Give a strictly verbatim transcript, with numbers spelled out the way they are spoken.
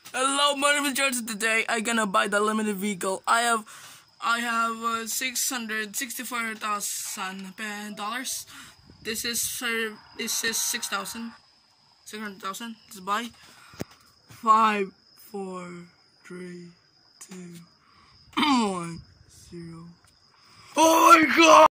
Hello, my name is Jairus. Today I gonna buy the limited vehicle. I have, I have uh, six hundred sixty-four thousand dollars. This is for this is six thousand, six hundred thousand. Let's buy. Five, four, three, two, one, zero. Oh my God!